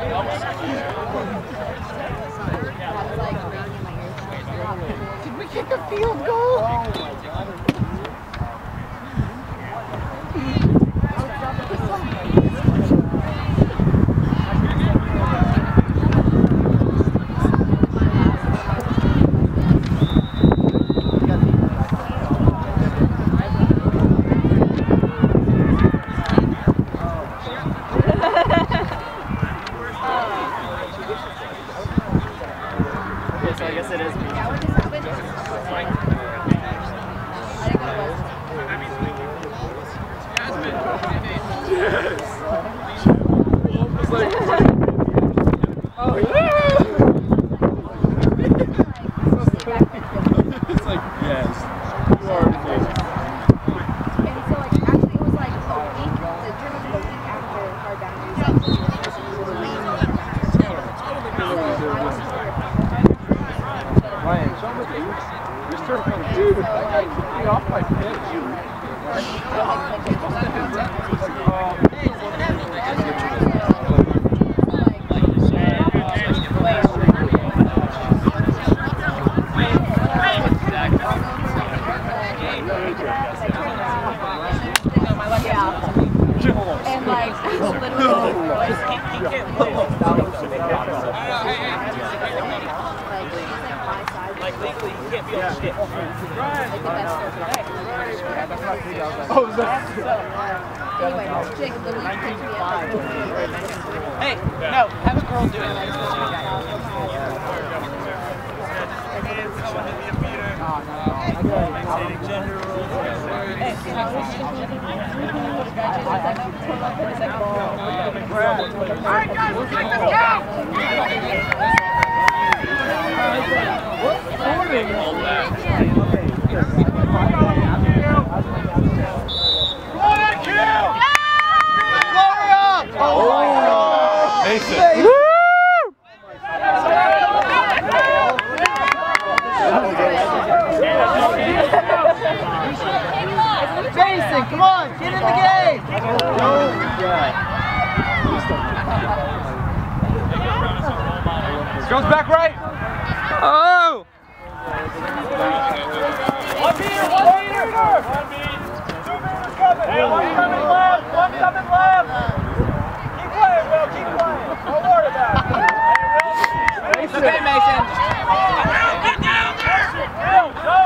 Did we kick a field goal? So I guess it is me. Oh, yeah. It's like, yes. You are amazing. And so, like, actually, it was like a week, the tournament was a week after our boundaries. Ryan, show me the you're surfing, dude. Get off my pitch. And like, Like legally, you can't be on shit. Oh, is that? Hey, no, have a girl do it. Alright guys, let's make this count! Jason, come on, get in the game! Goes back right! Oh! One meter! 2 meters coming! Hey, one coming left! One coming left! Keep playing, Will, keep playing! Don't worry about it! It's okay, Mason! Get down there! Will, go!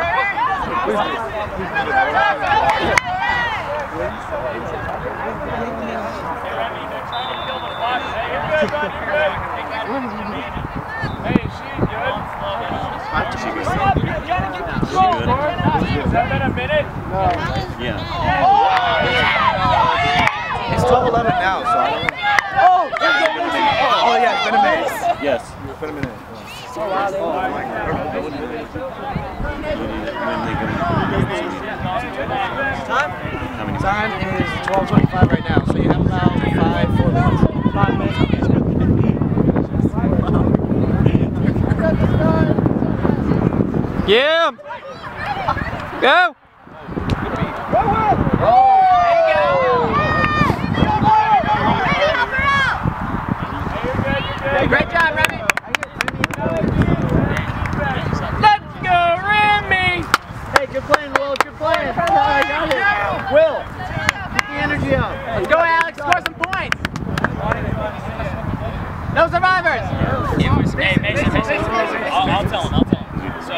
Has that been a minute? No. Yeah. It's 12:11 now, so I don't know. Oh, yeah, it's been a minute. Yes. It's been a minute. How many? Time is 12:25 right now, so you have about 4 minutes. 5 minutes. Yeah. Go. Great job, Remy! Let's go, Remy! Hey, good playing, Will. Good playing. Will, get the energy up. Let's go, Alex. Score some points. No survivors. Hey, Mason. I'll tell him. So.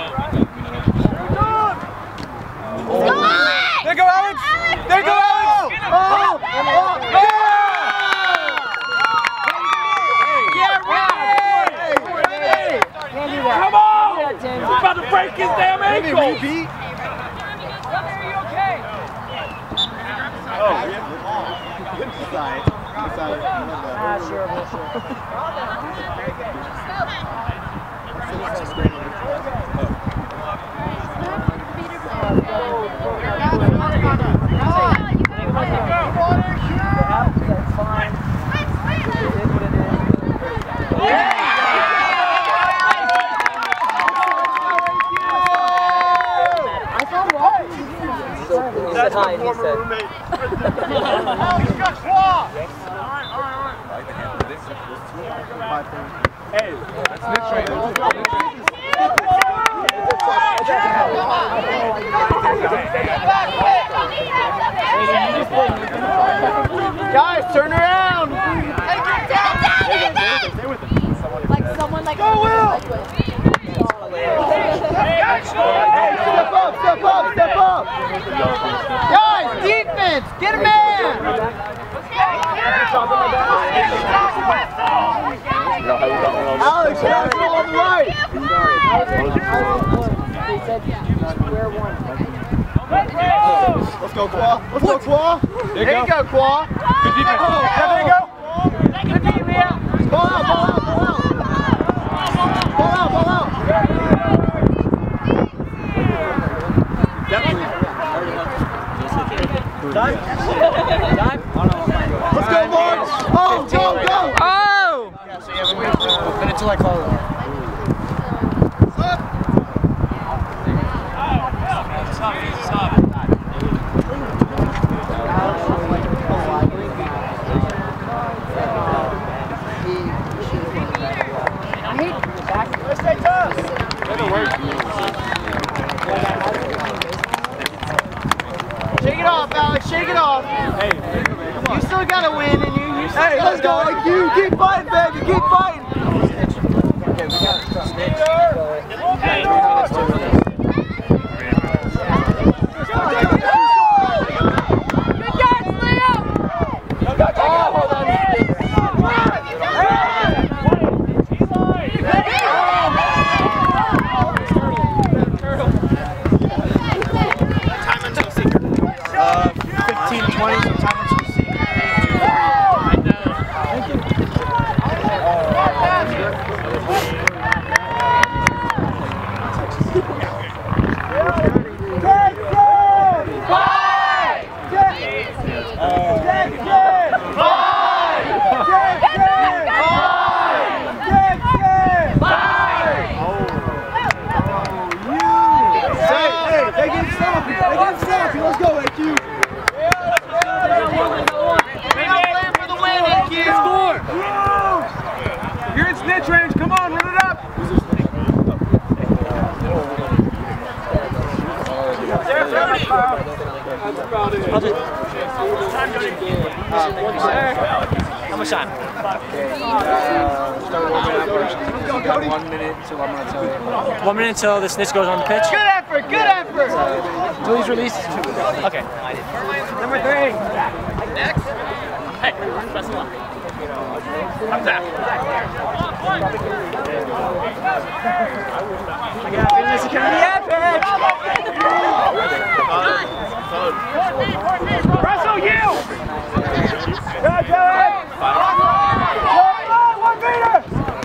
There you go, Alex! There you go, Alex! Oh! Come on! He's about to break his damn ankle! Are you okay? Oh, sure. That's my former roommate. Oh, he's got claw! All right. Hey, that's Nick train. Guys, turn around! Like someone like. Go, Will! Step up, step up, step up! Guys, defense! Get a man! Alex, pass it on the right! They said square one. Let's go, Qua. Let's go, Qua. There you go, Qua. Good defense. Oh, there you go. Ball out, ball out, ball out. Ball out, ball out. Let's go, Marks. Oh, go, go. Oh! Yeah, so you have a minute till I call it. Shake it off, Alex. Shake it off. Hey, You still got to win, and you still Hey, let's go, IQ. Keep fighting, baby. Keep fighting. Let's go, IQ. score! You're in snitch range. Come on, run it up. That's about it. How much time? Got 1 minute till I'm going to tell you. 1 minute until the snitch goes on the pitch. Good effort, good effort. Until he's released. Okay. Number 3. Next. Hey, best of luck. I'm back. I got a feeling this is going to be epic. Russell, you! Go, Joey! 1 meter!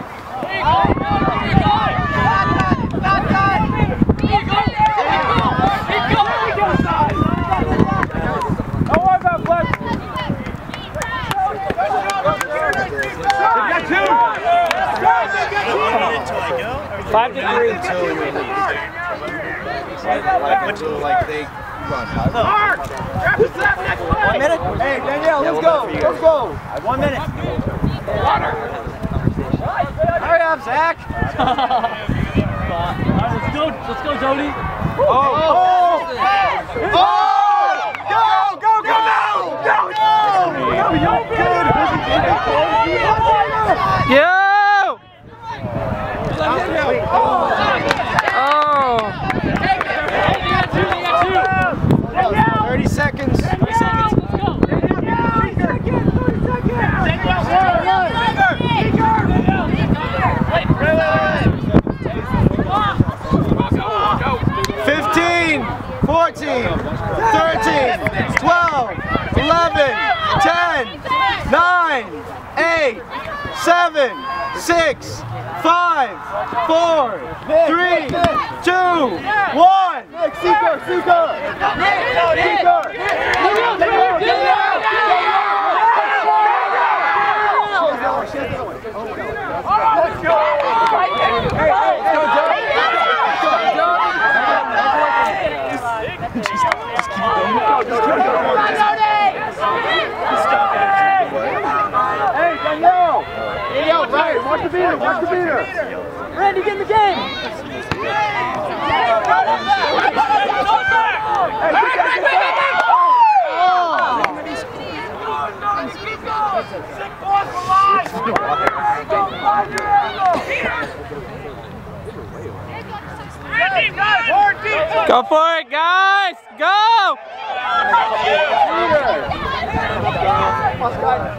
Don't worry about Flex. Got 2! 5 to 3. Like they run. Mark! Grab the snap next play! 1 minute. Hey, Danielle, let's go. Let's go. 1 minute. Water! Hurry up, Zach. Let's go, Jody. Oh! Go, go, go! No! Yo! Oh! 30 seconds. 30 seconds. Let's go. 15, 14, 13, 12, 11, 10, 9, 8, 7, 6, 5, 4, 3, 2, 1. Seeker, Seeker. Hey, Danielle! Watch the beater, watch the beater. Randy, get in the game. Go for it, guys! Go!